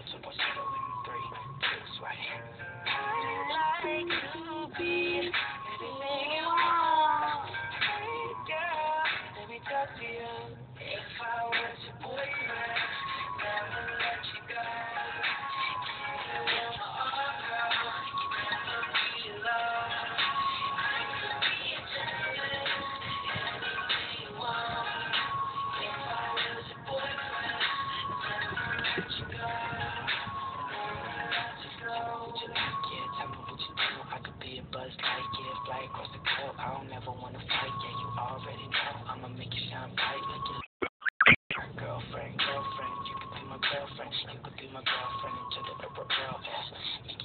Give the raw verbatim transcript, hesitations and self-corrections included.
two more zero in three, two, right. I'd like to be everything you want. Hey girl, let me talk to you. If I was your boyfriend, never let you go. You were my all girl, you never be alone. I could be your gentleman, anything you want. If I was your boyfriend, never let you go. Never let you go. Yeah, tell me what you do. I could be a buzz light, yeah, fly across the globe. I don't ever wanna fight, yeah, you already know. I'ma make you shine bright like your girlfriend, girlfriend. You could be my girlfriend, you could be my girlfriend until the upper girl. Make